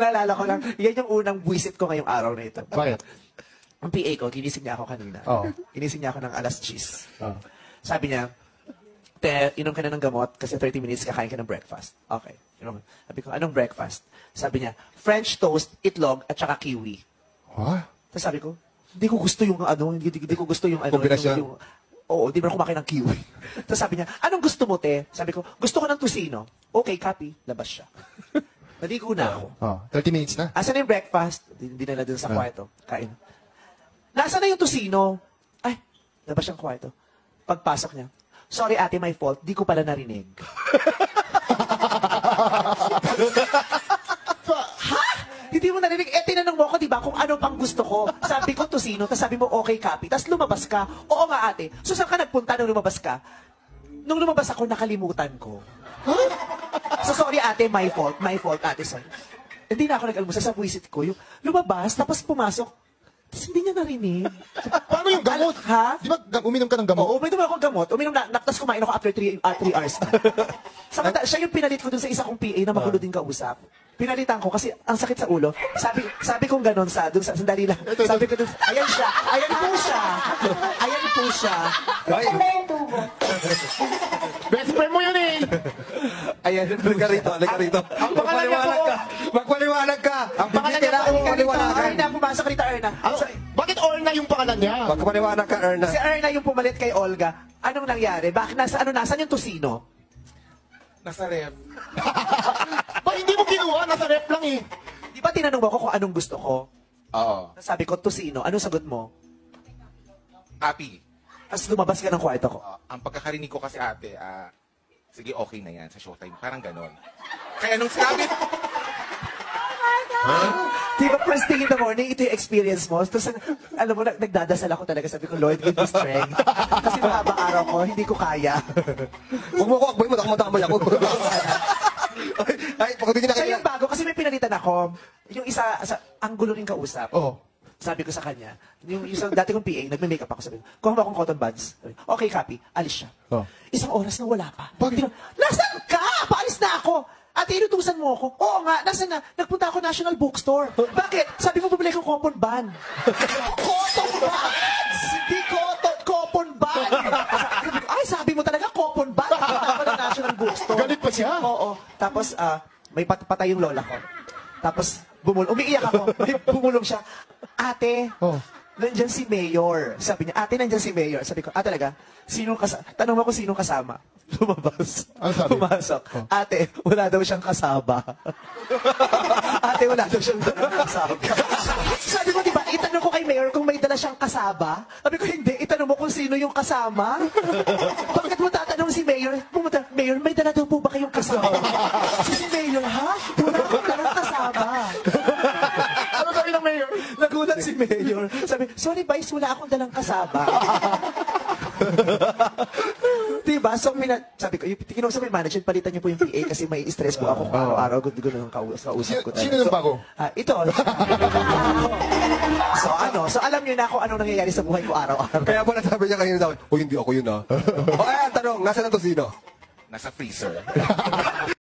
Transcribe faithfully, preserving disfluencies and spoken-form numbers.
Naalala ko lang, yan yung unang buwisit ko ngayong araw na ito. Bakit? Ang P A ko, ginising niya ako kanina. Oo. Ginising niya ako ng alas diyes. Oh. Sabi niya, te, inom ka na ng gamot kasi thirty minutes kakain ka ng breakfast. Okay. Inom. Sabi ko, anong breakfast? Sabi niya, French toast, itlog, at saka kiwi. Huh? Tapos sabi ko, hindi ko gusto yung ano, hindi, hindi ko gusto yung ano. Kombinasyon? Yung, yung, oo, di ba ako kumakain ng kiwi. Tapos sabi niya, anong gusto mo, te? Sabi ko, gusto ko ng tusino. Okay, copy. Labas siya. Naligo na ako. Oh, thirty minutes na. Asan na yung breakfast? Hindi na na dun sa kwarto. Kain. Nasaan na yung tusino? Ay, labas siyang kwarto. Pagpasok niya, sorry ate, my fault. Di ko pala narinig. Ha? Hindi mo narinig? Eh, tinanong mo ako, di ba, kung ano pang gusto ko. Sabi ko, tusino. Tapos sabi mo, okay, copy. Tapos lumabas ka. Oo nga, ate. So, saan ka nagpunta nung lumabas ka? Nung lumabas ako, nakalimutan ko. Huh? So, sorry, ate, my fault. My fault, ate, sorry. Hindi na ako nag-almusal sa buwisit ko. Yung lumabas, tapos pumasok. Tapos hindi niya narinig. Paano yung gamot? Ha? Di ba uminom ka ng gamot? Oo, uminom ako ng gamot. Uminom na, tapos kumain ako after three, uh, three hours na. Samantala, siya yung pinalit ko dun sa isa kong P A na magulo din kausap. Pinalitan ko kasi ang sakit sa ulo. Sabi sabi kong ganon sa, dun sa, sandali lang. Sabi ko dun, ayan siya, ayan po siya. Ayan po siya. Saan na yung tubo? Best friend mo yun eh! Ayan po Halika rito, halika rito. Ang pangalan niya po, Magpaliwanag ka. ang pangalan niya po, Magpaliwanag Erna, pumasok rito, Erna. Ano? Bakit Orna yung pangalan niya? Magpaliwanag ka, Erna. Si Erna yung pumalit kay Olga. Anong nangyari? Bakit nasa, ano, nasan yung tusino? Nasa ref. Ba't hindi mo kinuha? Nasa rep lang eh. Di ba tinanong mo ako kung anong gusto ko? Oo. Sabi ko, tusino. Anong sagot mo? Happy. Tapos lumabas ka ng kwarto ko. Uh, ang pagkakarinig ko kasi ate, ah, sige, okay na yan sa showtime. Parang ganon. Kaya nung sinabi, Di ba first thing in the morning, ito yung experience mo? Tapos, alam mo, nag- nagdadasal ako talaga. Sabi ko, Lord, give me strength. Kasi mahabang araw ko, hindi ko kaya. huwag mo ako akboy, matakamatambay ako. Ay, pagkatingin na Siya kayo. yung bago, kasi may pinalitan ako. Yung isa, sa, ang gulo rin kausap. Oo. Sabi ko sa kanya, yung isang dati kong P A, nagme-makeup ako. Sabi ko, kuha mo akong cotton buds. Sabi, okay, copy. Alis siya. Oh. Isang oras na wala pa. Bakit? Di ba, nasaan ka? Paalis na ako. Ate, inutusan mo ako. Oo nga, nasaan na? Nagpunta ako National Bookstore. Bakit? Sabi mo bumili akong coupon ban. Cotton buds! Hindi cotton, coupon ban. Ay, sabi mo talaga coupon ban. Nagpunta ako ng National Bookstore. Galit pa siya? Oo. Tapos, ah, may pat patay yung lola ko. Tapos, bumul umiiyak ako. May bumulong siya. Ate, Oh. nandyan si Mayor. Sabi niya, ate, nandyan si Mayor. Sabi ko, ah, talaga? Sinong kasama? Tanong mo kung sinong kasama. Lumabas. Ano sabi? Pumasok. Oh. Ate, wala daw siyang kasaba. Ate, wala daw siyang dalang kasaba. Sabi ko, di ba, itanong ko kay Mayor kung may dala siyang kasaba? Sabi ko, hindi. Itanong mo kung sino yung kasama? Bakit mo tatanong si Mayor? Pumunta, Mayor, may dala daw po ba kayong kasama? Si Mayor, ha? Wala akong dalang kasaba. Ano sabi ng mayor? Nagulat si Mayor. Sabi, sorry Vice, wala akong dalang kasaba. Diba? So, mina, sabi ko, kinusap ko yung management, palitan niyo po yung P A kasi may stress po ako. Araw-araw, gusto ko nang kausap ko. Sino yung bago? Ah, ito. So, ano? So, alam niyo na kung anong nangyayari sa buhay ko araw-araw. Kaya pala sabi niya kanina daw, o hindi ako yun ah. O ayan, tanong, nasa na to sino? Nasa freezer.